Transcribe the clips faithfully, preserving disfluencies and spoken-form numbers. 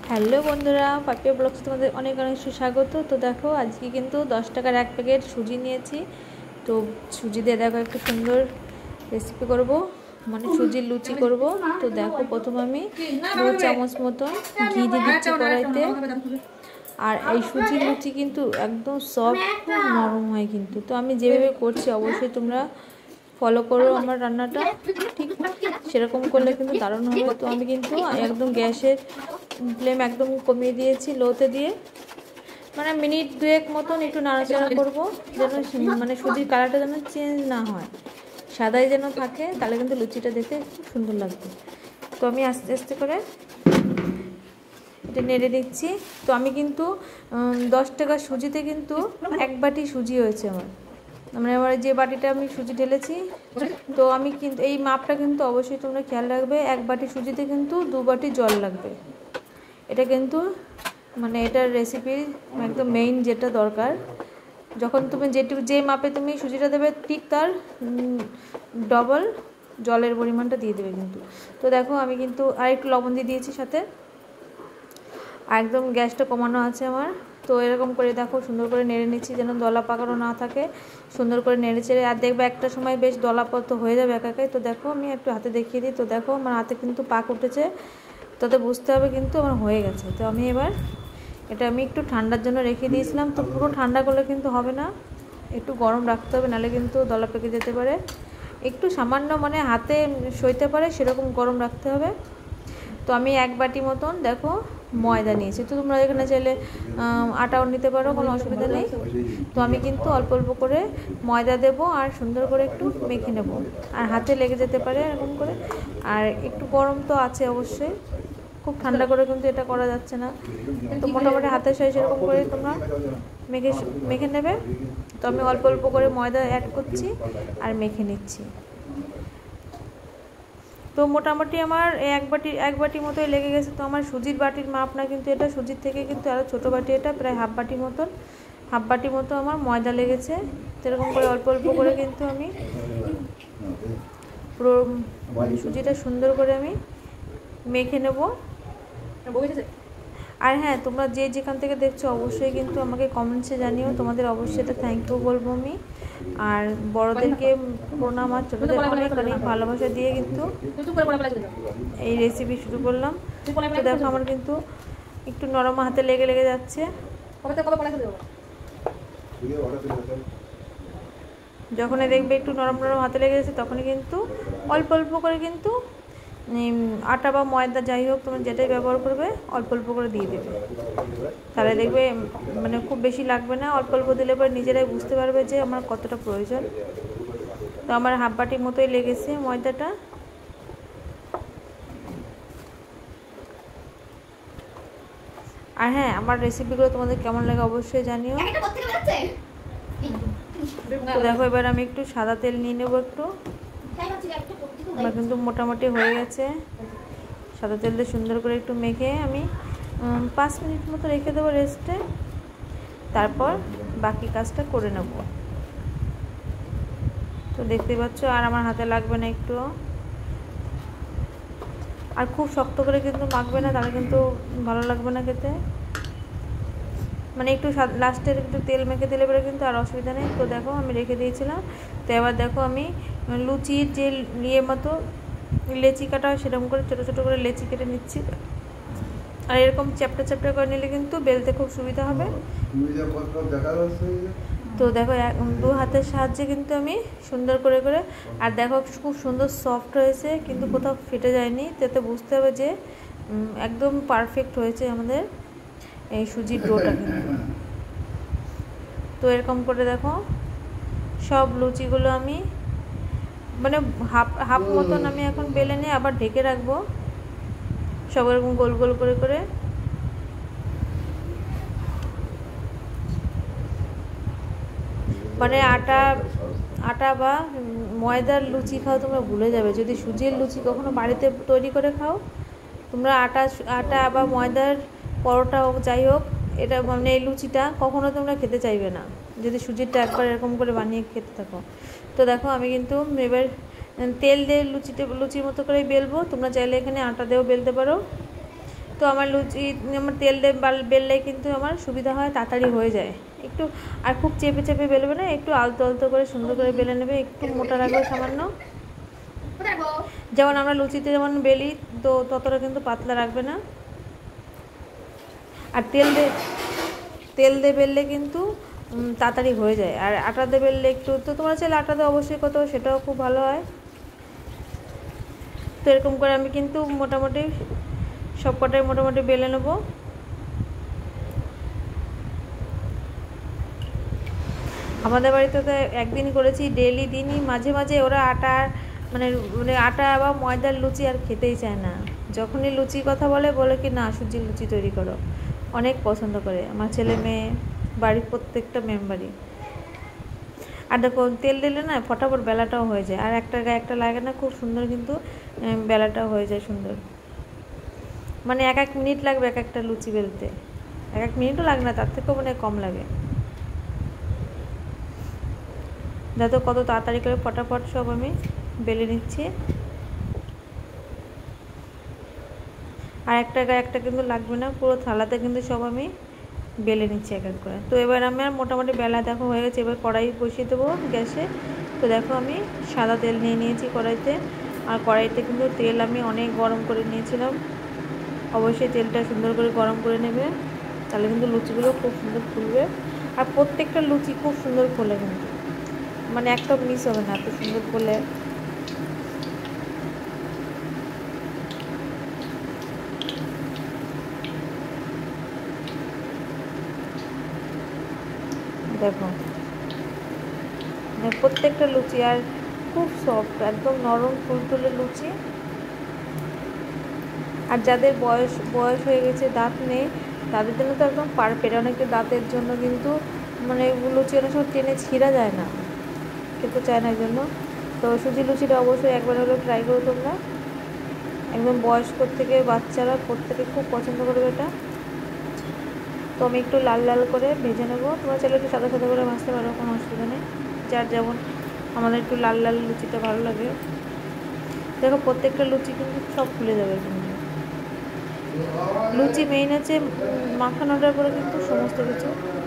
Hello বন্ধুরা, Papiya blogs তোমাদের অনেক অনেক সুস্বাগত। তো দেখো আজকে কিন্তু দশ টাকার এক প্যাকেট সুজি নিয়েছি। তো সুজি দিয়ে দেখো একটু সুন্দর রেসিপি করব, মানে সুজির লুচি করব। তো দেখো প্রথম আমি দু চামচ মতন ঘি দিয়ে দিচ্ছি কড়াইতে। আর এই সুজির লুচি কিন্তু একদম সফট, খুব নরম হয় কিন্তু। তো আমি যেভাবে করছি অবশ্যই তোমরা ফলো করো আমার রান্নাটা, ঠিক সেরকম করলে কিন্তু দারুণ হবে। তো আমি কিন্তু একদম গ্যাসের ফ্লেম একদম কমিয়ে দিয়েছি, লোতে দিয়ে, মানে মিনিট দুয়েক মতন একটু নাড়াচাড়া করবো, যেন মানে সুজির কালারটা যেন চেঞ্জ না হয়, সাদাই যেন থাকে, তাহলে কিন্তু লুচিটা দেখতে খুব সুন্দর লাগবে। তো আমি আস্তে আস্তে করে এটা নেড়ে দিচ্ছি। তো আমি কিন্তু দশ টাকা সুজিতে কিন্তু এক বাটি সুজি হয়েছে আমার, মানে আমার যে বাটিটা আমি সুজি ঢেলেছি। তো আমি কিন্তু এই মাপটা কিন্তু অবশ্যই তোমরা খেয়াল রাখবে, এক বাটি সুজিতে কিন্তু দু বাটি জল লাগবে। এটা কিন্তু মানে এটার রেসিপির একদম মেইন যেটা দরকার, যখন তুমি যেটুকু যে মাপে তুমি সুজিটা দেবে ঠিক তার ডবল জলের পরিমাণটা দিয়ে দেবে কিন্তু। তো দেখো আমি কিন্তু আর একটু লবণ দিয়ে দিয়েছি সাথে, একদম গ্যাসটা কমানো আছে আমার। তো এরকম করে দেখো সুন্দর করে নেড়ে নিচ্ছি, যেন দলা পাকানো না থাকে, সুন্দর করে নেড়ে চেড়ে। আর দেখবে একটা সময় বেশ দলাপাত হয়ে যাবে একাকাই। তো দেখো আমি একটু হাতে দেখিয়ে দিই। তো দেখো আমার হাতে কিন্তু পাক উঠেছে, তাতে বুঝতে হবে কিন্তু আমার হয়ে গেছে। তো আমি এবার এটা আমি একটু ঠান্ডার জন্য রেখে দিয়েছিলাম। তো পুরো ঠান্ডা করলে কিন্তু হবে না, একটু গরম রাখতে হবে, নাহলে কিন্তু দলা পেকে যেতে পারে। একটু সামান্য মানে হাতে সইতে পারে সেরকম গরম রাখতে হবে। তো আমি এক বাটি মতন দেখো ময়দা নিয়েছি। তো তোমরা এখানে চাইলে আটাও নিতে পারো, কোনো অসুবিধা নেই। তো আমি কিন্তু অল্প অল্প করে ময়দা দেবো আর সুন্দর করে একটু মেখে নেব, আর হাতে লেগে যেতে পারে এরকম করে। আর একটু গরম তো আছে অবশ্যই, খুব ঠান্ডা করে কিন্তু এটা করা যাচ্ছে না। তো মোটামুটি হাতের সাইজ এরকম করে তোমরা মেখে মেখে নেবে। তো আমি অল্প অল্প করে ময়দা অ্যাড করছি আর মেখে নিচ্ছি। তো মোটামুটি আমার এক বাটি এক বাটি মতোই লেগে গেছে। তো আমার সুজির বাটির মাপ না কিন্তু এটা, সুজির থেকে কিন্তু আরও ছোটো বাটি, এটা প্রায় হাফ বাটি মতন হাফ বাটি মতো আমার ময়দা লেগেছে। তো এরকম করে অল্প অল্প করে কিন্তু আমি পুরো সুজিটা সুন্দর করে আমি মেখে নেব। আর হ্যাঁ, তোমরা যে যেখান থেকে দেখছো অবশ্যই কিন্তু আমাকে কমেন্টসে জানিও, তোমাদের অবশ্যই এটা থ্যাংক ইউ বলবো আমি। আর বড়োদেরকে প্রণাম, আর ছোটোদের অনেক অনেক ভালোবাসা দিয়ে কিন্তু এই রেসিপি শুরু করলাম। তো দেখো আমার কিন্তু একটু নরম হাতে লেগে লেগে যাচ্ছে। যখনই দেখবে একটু নরম নরম হাতে লেগে যাচ্ছে, তখনই কিন্তু অল্প অল্প করে কিন্তু আটা বা ময়দা যাই হোক তোমরা যেটাই ব্যবহার করবে অল্প অল্প করে দিয়ে দেবে, তাহলে দেখবে মানে খুব বেশি লাগবে না। অল্প অল্প দিলে পরে নিজেরাই বুঝতে পারবে যে আমার কতটা প্রয়োজন। তো আমার হাফ বাটির মতোই লেগেছে ময়দাটা। আর হ্যাঁ, আমার রেসিপিগুলো তোমাদের কেমন লাগে অবশ্যই জানিও। তো দেখো এবার আমি একটু সাদা তেল নিয়ে নেবো একটু, আমার কিন্তু মোটামুটি হয়ে গেছে। সাদা তেল দিয়ে সুন্দর করে একটু মেখে আমি পাঁচ মিনিট মতো রেখে দেবো রেস্টে, তারপর বাকি কাজটা করে নেব। তো দেখতে পাচ্ছ আর আমার হাতে লাগবে না একটু, আর খুব শক্ত করে কিন্তু মাখবে না, তাহলে কিন্তু ভালো লাগবে না খেতে। মানে একটু লাস্টের একটু তেল মেখে দিলে পরে কিন্তু আর অসুবিধা নেই। তো দেখো আমি রেখে দিয়েছিলাম। তো এবার দেখো আমি লুচির যে ইয়ে মতো লেচি কাটা সেরকম করে ছোটো ছোটো করে লেচি কেটে নিচ্ছি। আর এরকম চ্যাপটা চ্যাপটা করে নিলে কিন্তু বেলতে খুব সুবিধা হবে। তো দেখো দু হাতের সাহায্যে কিন্তু আমি সুন্দর করে করে, আর দেখো খুব সুন্দর সফট হয়েছে, কিন্তু কোথাও ফেটে যায়নি। তাতে বুঝতে হবে যে একদম পারফেক্ট হয়েছে আমাদের এই সুজির ডোটা কিন্তু। তো এরকম করে দেখো সব লুচিগুলো আমি মানে হাফ হাফ মতন আমি এখন বেলে নিয়ে আবার ঢেকে রাখবো, সব এরকম গোল গোল করে করে। মানে আটা আটা বা ময়দার লুচি খাও তোমরা ভুলে যাবে, যদি সুজির লুচি কখনো বাড়িতে তৈরি করে খাও তোমরা, আটা আটা বা ময়দার পরোটা হোক যাই হোক, এটা মানে এই লুচিটা কখনো তোমরা খেতে চাইবে না যদি সুজিরটা একবার এরকম করে বানিয়ে খেতে থাকো। তো দেখো আমি কিন্তু এবার তেল দিয়ে লুচিতে লুচির মতো করে বেলবো, তোমরা চাইলে এখানে আটা দিয়েও বেলতে পারো। তো আমার লুচি আমার তেল দিয়ে বেললে কিন্তু আমার সুবিধা হয়, তাড়াতাড়ি হয়ে যায় একটু। আর খুব চেপে চেপে বেলবে না, একটু আলতো আলতো করে সুন্দর করে বেলে নেবে, একটু মোটা রাখবে সামান্য। যেমন আমরা লুচিতে যেমন বেলি তো ততটা কিন্তু পাতলা রাখবে না। আর তেল দিয়ে তেল দিয়ে বেললে কিন্তু তাড়াতাড়ি হয়ে যায়, আর আটা দিয়ে বেললে একটু, তো তোমরা চাইলে আটা দিয়ে অবশ্যই করতে, সেটাও খুব ভালো হয়। তো এরকম করে আমি কিন্তু মোটামুটি সব কটাই মোটামুটি বেলে নেব। আমাদের বাড়িতে তো একদিনই করেছি, ডেইলি দিনই মাঝে মাঝে ওরা আটা মানে মানে আটা বা ময়দার লুচি আর খেতেই চায় না। যখনই লুচির কথা বলে বলে কি না সুজির লুচি তৈরি করো, অনেক পছন্দ করে আমার ছেলে মেয়ে, বাড়ির প্রত্যেকটা মেম্বারই। আর দেখো তেল দিলে না ফটাফট বেলাটাও হয়ে যায়, আর একটা গায়ে একটা লাগে না, খুব সুন্দর কিন্তু বেলাটাও হয়ে যায় সুন্দর। মানে এক এক মিনিট লাগবে এক একটা লুচি বেলতে, এক এক মিনিটও লাগে না, তার থেকেও মানে কম লাগে। দেখো কত তাড়াতাড়ি করে ফটাফট সব আমি বেলে নিচ্ছি, আর একটা গায়ে একটা কিন্তু লাগবে না, পুরো থালাতে কিন্তু সব আমি বেলে নিচ্ছি এক এক করে। তো এবার আমার মোটামুটি বেলা দেখো হয়ে গেছে, এবার কড়াই বসিয়ে দেবো গ্যাসে। তো দেখো আমি সাদা তেল নিয়ে নিয়েছি কড়াইতে, আর কড়াইতে কিন্তু তেল আমি অনেক গরম করে নিয়েছিলাম। অবশ্যই তেলটা সুন্দর করে গরম করে নেবে, তাহলে কিন্তু লুচিগুলো খুব সুন্দর ফুলবে, আর প্রত্যেকটা লুচি খুব সুন্দর ফোলে কিন্তু, মানে একটা মিস হবে না, এত সুন্দর ফোলে। দেখো প্রত্যেকটা লুচি আর খুব সফট, একদম নরম ফুলফুলে লুচি। আর যাদের বয়স বয়স হয়ে গেছে, দাঁত নেই, তাদের জন্য তো একদম পারফেক্ট। অনেকে দাঁতের জন্য কিন্তু মানে লুচি অনেক সময় টেনে ছিঁড়া যায় না, খেতে চায় না এই জন্য। তো সুজি লুচিটা অবশ্যই একবার হলেও ট্রাই করো তোমরা, একদম বয়স্ক থেকে বাচ্চারা প্রত্যেকে খুব পছন্দ করবে এটা। তো আমি একটু লাল লাল করে ভেজে নেবো, তোমরা চাইলে একটু সাদা সাদা করে ভাজতে পারো, কোনো অসুবিধা নেই, যার যেমন। আমাদের একটু লাল লাল লুচিটা ভালো লাগে। দেখো প্রত্যেকটা লুচি কিন্তু সব ফুলে যাবে কিন্তু। লুচি মেইন আছে মাখানোটার পরে কিন্তু সমস্ত কিছু।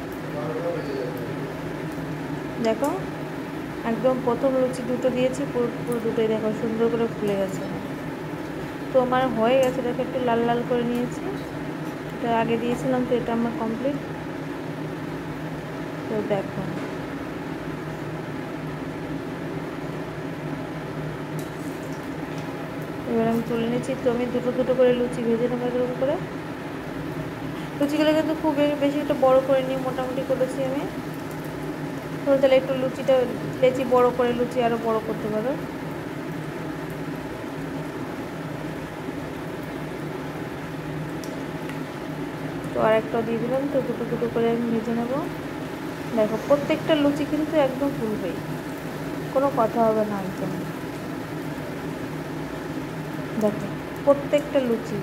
দেখো একদম প্রথম লুচি দুটো দিয়েছি, পুরো পুরো দুটোই দেখো সুন্দর করে ফুলে গেছে। তো আমার হয়ে গেছে, দেখো একটু লাল লাল করে নিয়েছি, এটা আগে দিয়েছিলাম, তো এটা আমার কমপ্লিট। তো দেখো এবার আমি তুলে নিচ্ছি। তো আমি দুটো দুটো করে লুচি ভেজে নেবো এরকম করে। লুচিগুলো কিন্তু খুব বেশি একটা বড় করে নিয়ে মোটামুটি করেছি আমি। তো তাহলে একটু লুচিটা লেচি বড় করে লুচি আরও বড় করতে পারো। তো আর একটা দিয়ে দিলাম, তো দুটো দুটো করে আমি ভেজে নেবো। দেখো প্রত্যেকটা লুচি কিন্তু একদম ফুলবেই, কোনো কথা হবে না একদম। দেখো প্রত্যেকটা লুচি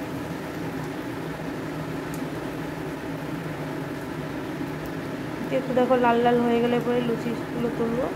একটু দেখো লাল লাল হয়ে গেলে পরে লুচিগুলো তুলবো।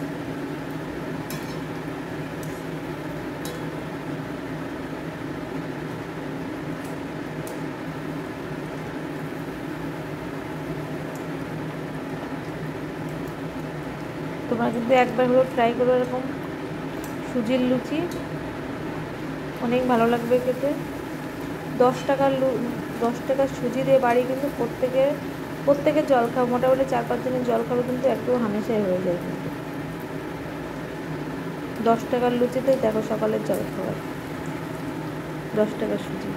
তোমরা কিন্তু একবার হলেও ট্রাই করো এরকম সুজির লুচি, অনেক ভালো লাগবে খেতে। দশ টাকার দশ টাকার সুজি দিয়ে বাড়ি কিন্তু প্রত্যেকের প্রত্যেকের জল খাওয়া, মোটামুটি চার পাঁচ জনের জল খাওয়া কিন্তু একটু হামেশাই হয়ে যায় কিন্তু দশ টাকার লুচিতে। দেখো সকালের জল খাবার দশ টাকার সুজি।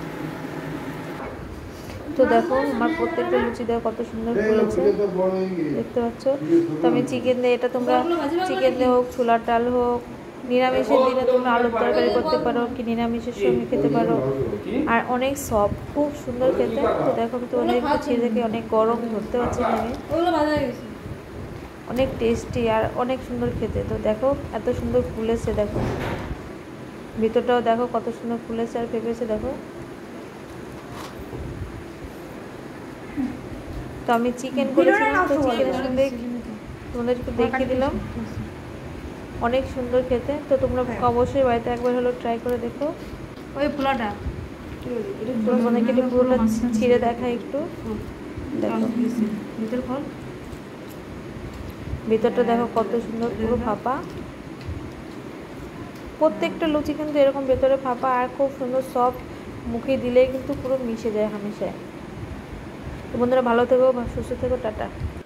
তো দেখো আমার প্রত্যেকটা লুচি দেখো কত সুন্দর করেছে, দেখতে পাচ্ছ। তো আমি চিকেন দিয়ে, এটা তোমরা চিকেন দিয়ে হোক, ছোলার ডাল হোক, নিরামিষের দিনে তোমরা আলুর তরকারি করতে পারো, কি নিরামিষের সঙ্গে খেতে পারো। আর অনেক সফট, খুব সুন্দর খেতে। তো দেখো আমি তো অনেক ছিঁড়ে দেখে অনেক গরম ধরতে পারছি না আমি, অনেক টেস্টি আর অনেক সুন্দর খেতে। তো দেখো এত সুন্দর ফুলেছে, দেখো ভিতরটাও দেখো কত সুন্দর ফুলেছে আর পেঁপেছে দেখো। তো আমি চিকেন করেছিলাম, তো চিকেনের সঙ্গে তোমাদের একটু দেখিয়ে দিলাম, অনেক সুন্দর খেতে। তো তোমরা অবশ্যই বাড়িতে একবার হলো ট্রাই করে দেখো। ওই পোলাটা তোমাদেরকে একটু পুরোটা ছিঁড়ে দেখায় একটু, দেখো ভিতর ফল, ভিতরটা দেখো কত সুন্দর, পুরো ফাঁপা। প্রত্যেকটা লুচি কিন্তু এরকম ভেতরে ফাঁপা আর খুব সুন্দর সফট, মুখে দিলেই কিন্তু পুরো মিশে যায় হামেশায়। তো বন্ধুরা ভালো থেকো, সুস্থ থেকো, টাটা।